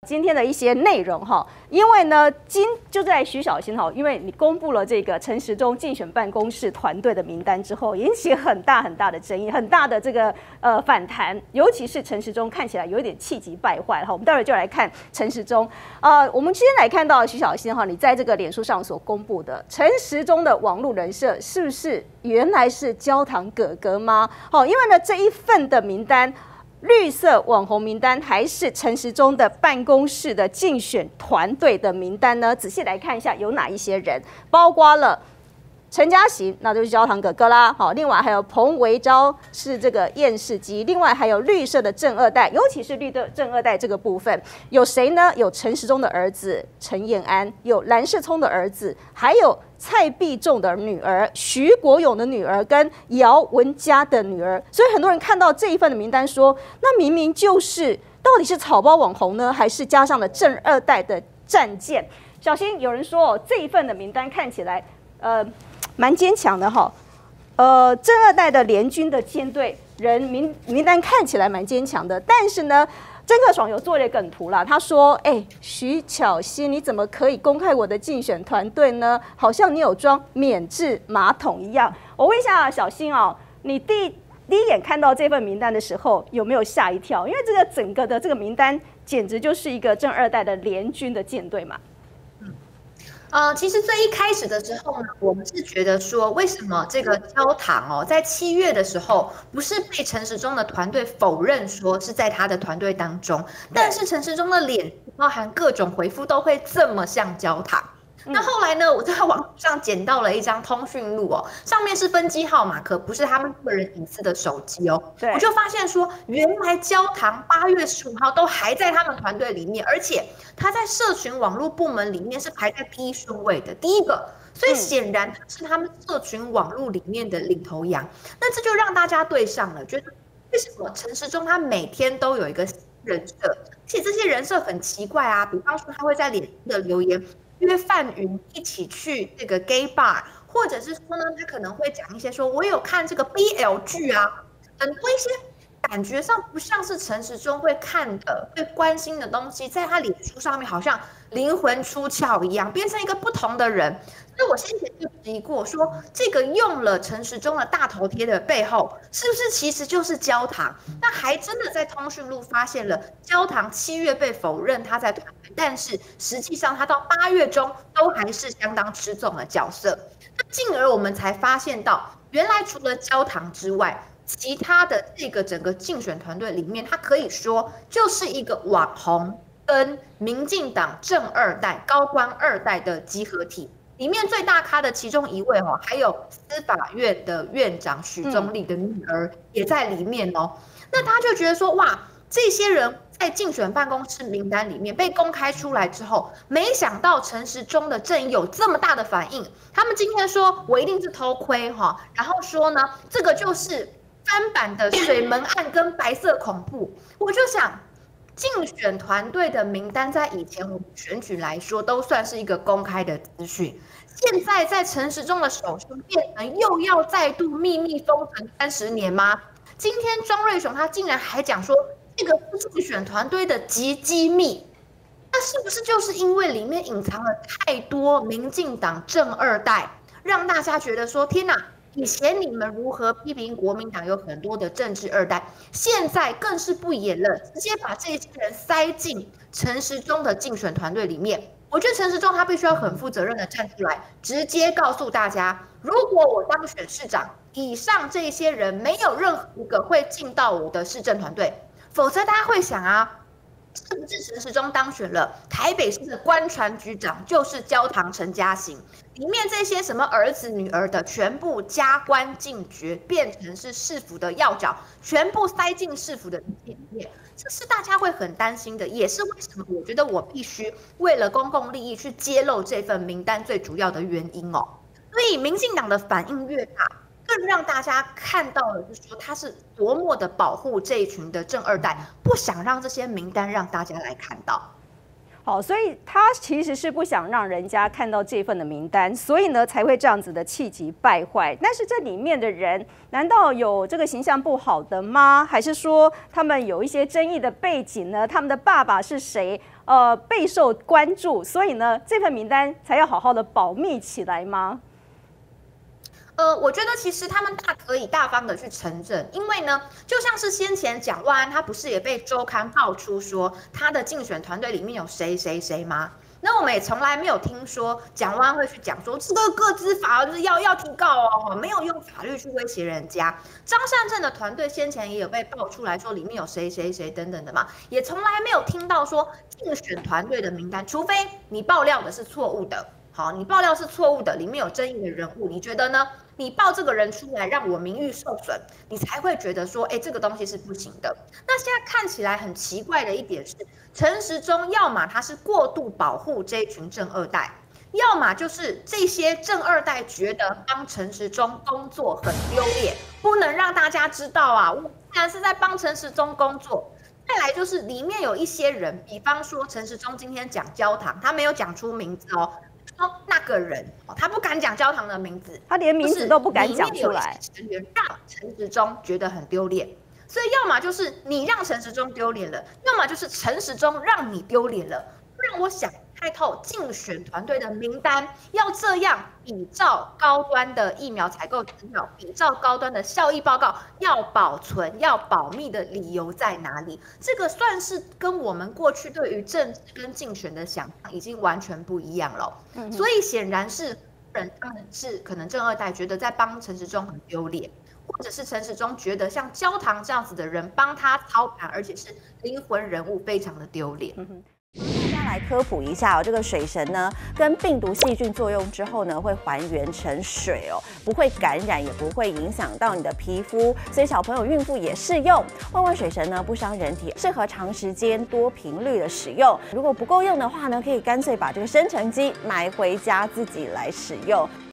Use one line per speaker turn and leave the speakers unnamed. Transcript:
今天的一些内容哈，因为呢，就在徐小新哈，因为你公布了这个陈时中竞选办公室团队的名单之后，引起很大的争议，很大的这个反弹，尤其是陈时中看起来有一点气急败坏哈。我们待会就来看陈时中我们先来看到徐小新哈，你在这个脸书上所公布的陈时中的网络人设，是不是原来是焦糖哥哥吗？好，因为呢这一份的名单。绿色网红名单还是陈时中的办公室的竞选团队的名单呢？仔细来看一下有哪一些人，包括了陈嘉行，那就是焦糖哥哥啦。好，另外还有彭维昭是这个验视机，另外还有绿色的正二代，尤其是绿的正二代这个部分，有谁呢？有陈时中的儿子陈彦安，有蓝世聪的儿子，还有蔡必仲的女儿、徐国勇的女儿跟姚文佳的女儿。所以很多人看到这一份的名单说，那明明就是到底是草包网红呢，还是加上了正二代的战舰？小心有人说这一份的名单看起来蛮坚强的哈，正二代的联军的舰队人名单看起来蛮坚强的，但是呢，曾克爽有做了梗图啦，他说：“徐巧芯，你怎么可以公开我的竞选团队呢？好像你有装免治马桶一样。”我问一下小新哦，你第一眼看到这份名单的时候，有没有吓一跳？因为这个整个的这个名单简直就是一个正二代的联军的舰队嘛。
其实最一开始的时候呢，我们是觉得说，为什么这个焦糖在7月的时候，不是被陈时中的团队否认说是在他的团队当中，但是陈时中的脸包含各种回复都会这么像焦糖。那后来呢，我在网上捡到了一张通讯录上面是分机号码，可不是他们个人隐私的手机我就发现说，原来焦糖8月15号都还在他们团队里面，而且他在社群网络部门里面是排在第1顺位的第1个，所以显然他是他们社群网络里面的领头羊。那这就让大家对上了，觉得为什么陈时中他每天都有一个人设，而且这些人设很奇怪啊，比方说他会在脸书的留言。约范云一起去这个 gay bar， 或者是说呢，他可能会讲一些说，我有看这个 BL 剧啊，很多一些感觉上不像是陈时中会看的、会关心的东西，在他脸书上面好像灵魂出窍一样，变成一个不同的人。所以我先前就质疑过说，这个用了陈时中的大头贴的背后，是不是其实就是焦糖？那还真的在通讯录发现了焦糖7月被否认他在团队，但是实际上他到8月中都还是相当吃重的角色。那进而我们才发现到，原来除了焦糖之外，其他的这个整个竞选团队里面，他可以说就是一个网红跟民进党正二代、高官二代的集合体。里面最大咖的其中一位还有司法院的院长许宗力的女儿也在里面那他就觉得说，哇，这些人在竞选办公室名单里面被公开出来之后，没想到陈时中的阵营有这么大的反应。他们今天说我一定是偷窥然后说呢，这个就是翻版的水门案跟白色恐怖。我就想，竞选团队的名单在以前我们选举来说都算是一个公开的资讯，现在在陈时中的手中变成又要再度秘密封存30年吗？今天庄瑞雄他竟然还讲说，这个是竞选团队的极机密，那是不是就是因为里面隐藏了太多民进党正二代，让大家觉得说，天哪！以前你们如何批评国民党有很多的政治二代，现在更是不演了，直接把这些人塞进陈时中的竞选团队里面。我觉得陈时中他必须要很负责任的站出来，直接告诉大家，如果我当选市长，以上这些人没有任何一个会进到我的市政团队，否则大家会想啊，是不是陈时中当选了台北市的官船局长就是焦糖陈嘉行？里面这些什么儿子女儿的全部加官进爵，变成是市府的要角，全部塞进市府的里面，这是大家会很担心的，也是为什么我觉得我必须为了公共利益去揭露这份名单最主要的原因所以民进党的反应越大，更让大家看到了，就是说他是多么的保护这一群的正二代，不想让这些名单让大家来看到。
好，所以他其实是不想让人家看到这份的名单，所以呢才会这样子的气急败坏。但是这里面的人，难道有这个形象不好的吗？还是说他们有一些争议的背景呢？他们的爸爸是谁？ 备受关注，所以呢，这份名单才要好好的保密起来吗？
我觉得其实他们可以大方的去承认，因为呢，就像是先前蒋万安他不是也被周刊爆出说他的竞选团队里面有谁谁谁吗？那我们也从来没有听说蒋万安会去讲说这个个资法要提告哦，没有用法律去威胁人家。张善政的团队先前也有被爆出来说里面有谁谁谁等等的嘛，也从来没有听到说竞选团队的名单，除非你爆料的是错误的。好，你爆料是错误的，里面有争议的人物，你觉得呢？你爆这个人出来，让我名誉受损，你才会觉得说，这个东西是不行的。那现在看起来很奇怪的一点是，陈时中要么他是过度保护这一群正二代，要么就是这些正二代觉得帮陈时中工作很丢脸，不能让大家知道啊，我竟然是在帮陈时中工作。再来就是里面有一些人，比方说陈时中今天讲焦糖，他没有讲出名字哦。说那个人，他不敢讲焦糖的名字，
他连名字都不敢讲出来，
成员让陈时中觉得很丢脸，所以要么就是你让陈时中丢脸了，要么就是陈时中让你丢脸了。不然我想开透竞选团队的名单，要这样比照高端的疫苗采购资料，比照高端的效益报告，要保存、要保密的理由在哪里？这个算是跟我们过去对于政治跟竞选的想象已经完全不一样了。所以显然是他们是可能正二代觉得在帮陈时中很丢脸，或者是陈时中觉得像焦糖这样子的人帮他操盘，而且是灵魂人物，非常的丢脸。
大家来科普一下哦，这个水神呢，跟病毒细菌作用之后呢，会还原成水哦，不会感染，也不会影响到你的皮肤，所以小朋友、孕妇也适用。万万水神呢，不伤人体，适合长时间、多频率的使用。如果不够用的话呢，可以干脆把这个生成机买回家自己来使用。